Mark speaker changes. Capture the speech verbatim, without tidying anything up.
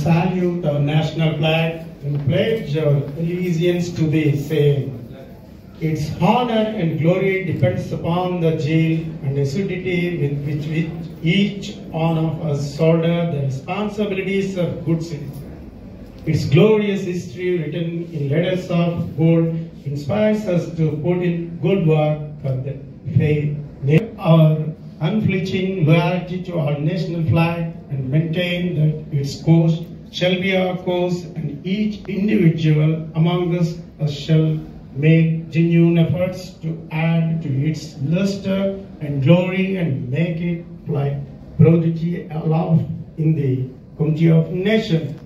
Speaker 1: salute our national flag and pledge our allegiance to the same. Its honor and glory depends upon the zeal and assiduity with which, which each one of us shoulder the responsibilities of good citizens. Its glorious history, written in letters of gold, inspires us to put in good work for the faith. Our unflinching loyalty to our national flag and maintain that its course shall be our course, and each individual among us shall make genuine efforts to add to its luster and glory and make it like prodigy aloft in the community of nations.